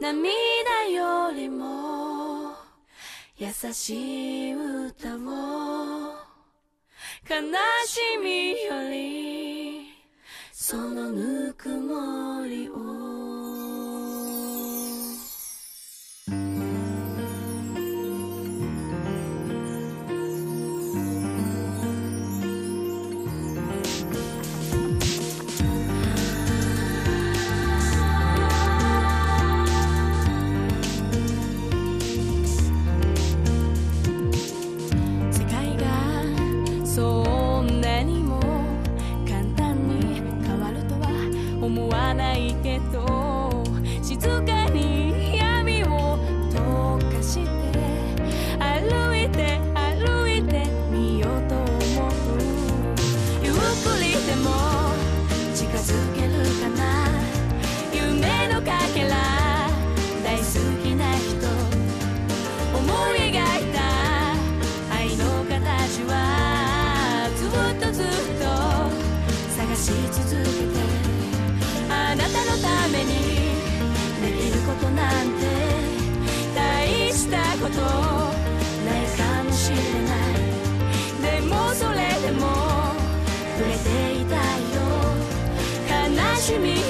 涙よりも優しい歌を、悲しみよりそのぬくもりを。そんなにも簡単に変わるとは思わないけど、静かに闇を溶かして歩いて歩いてみようと思う。ゆっくりでも近づけるかな、夢のかけら大好きな人、思い描いた愛の形はずっと探し続けて、あなたのためにできることなんて大したことないかもしれない。でもそれでも触れていたいよ、悲しみ